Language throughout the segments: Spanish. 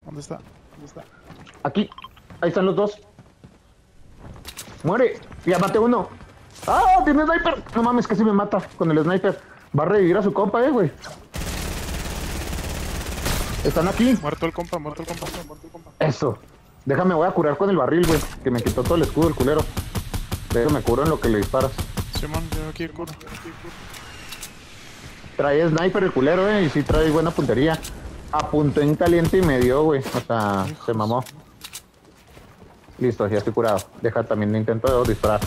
¿Dónde está? ¿Dónde está? Aquí. Ahí están los dos. Muere. Ya maté uno. ¡Ah! ¡Tiene sniper! No mames, casi me mata con el sniper. Va a revivir a su compa, güey. Están aquí. Muerto el compa, muerto el compa, muerto el compa. Eso. Déjame, voy a curar con el barril, güey. Que me quitó todo el escudo el culero. Déjame curo en lo que le disparas. Simón, yo aquí curo. Trae sniper el culero, y sí trae buena puntería. Apuntó en caliente y me dio, güey. O sea, se mamó. Listo, ya estoy curado. Deja también intento disparar.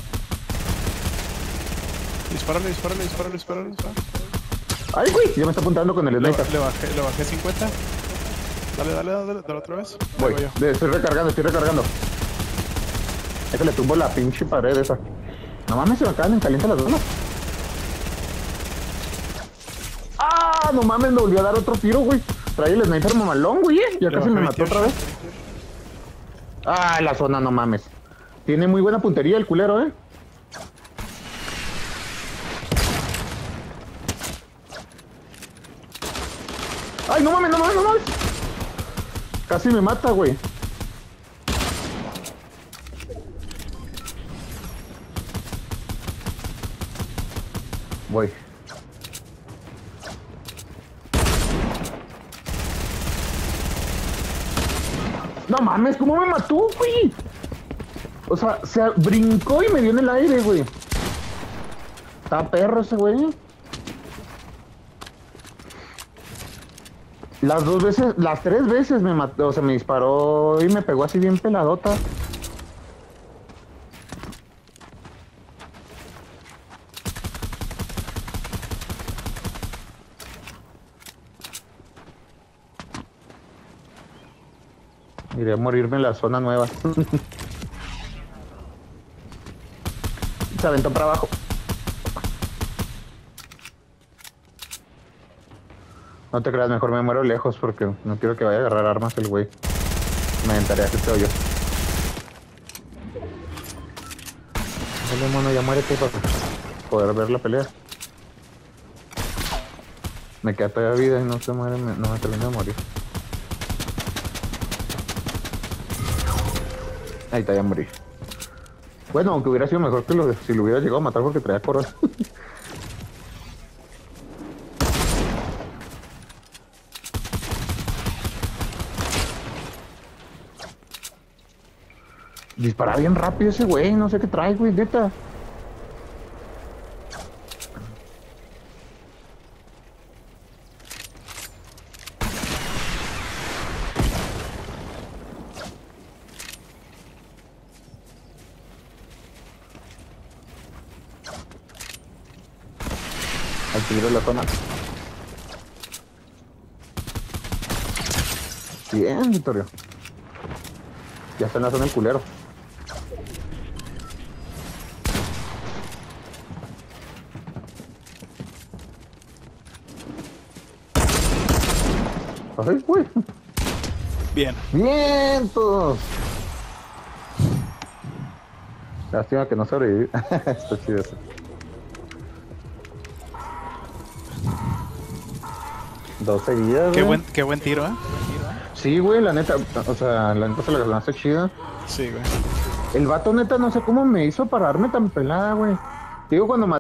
Dispárale, dispárale, dispárale, dispárale, dispárale. Ay, güey, ya me está apuntando con el sniper. Le bajé 50. Dale otra vez. Voy, Ahí yo. estoy recargando. Es que le tumbo la pinche pared esa. No mames, se me acaban en caliente las zonas. ¡Ah! No mames, me volvió a dar otro tiro, güey. Trae el sniper mamalón, güey. Ya Le casi me bajé mató 28. otra vez. ¡Ah, la zona, no mames! Tiene muy buena puntería el culero, ¡Ay, no mames, no mames, no mames! Casi me mata, güey. Voy. No mames, ¿cómo me mató, güey? O sea, se brincó y me dio en el aire, güey. Está perro ese güey. Las 2 veces, las 3 veces me mató, o sea, me disparó y me pegó así bien peladota. Iré a morirme en la zona nueva. Se aventó para abajo. No te creas, mejor me muero lejos porque no quiero que vaya a agarrar armas el güey. Me aventaré a este hoyo. Dale, mono, ya muérete para poder ver la pelea. Me queda todavía vida y no se muere, no me termino de morir. Ahí está, ya morí. Bueno, aunque hubiera sido mejor que si lo hubiera llegado a matar porque traía corona. Dispara bien rápido ese güey, no sé qué trae, güey, neta. Al peligro de la zona. Bien, Vittorio. Ya está en la zona el culero. Ay, güey. Bien. Bien, todos. Lástima que no sobreviví. Está chido eso. Dos seguidas, güey. Qué buen tiro, ¿eh? Sí, güey, la neta, o sea, la neta se la ganaste chida. Sí, güey. El vato neta no sé cómo me hizo pararme tan pelada, güey. Digo, cuando